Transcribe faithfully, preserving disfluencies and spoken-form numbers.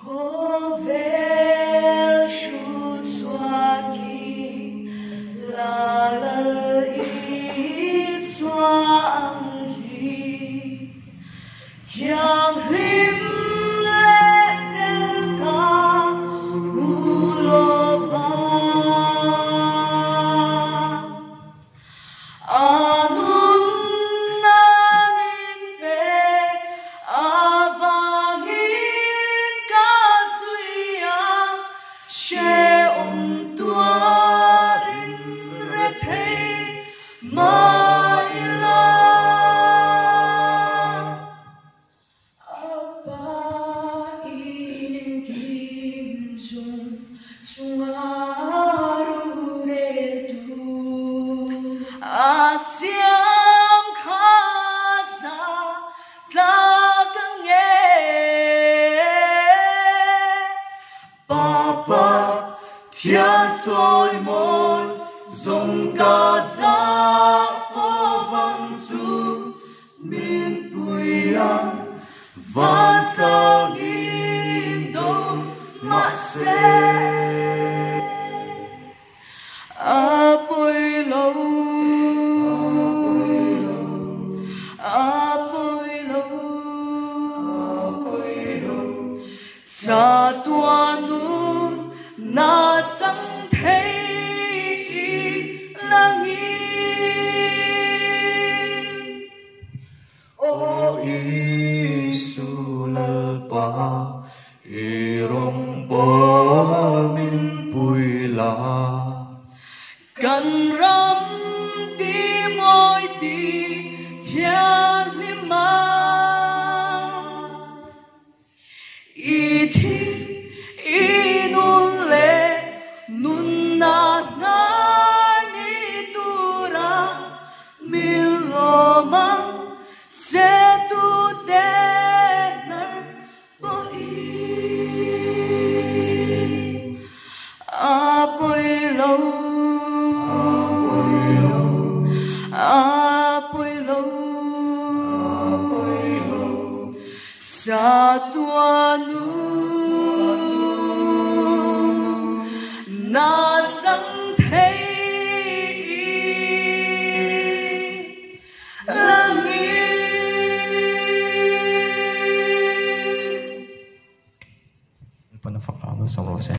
Thiên trôi môi dùng cả giá phố vắng chú miền quê ăn và ta nghìn đông mà sẽ à bồi lâu à bồi lâu cha tua nun na chẳng thấy là nghi ô Isu lơ pa irong po min pui la kan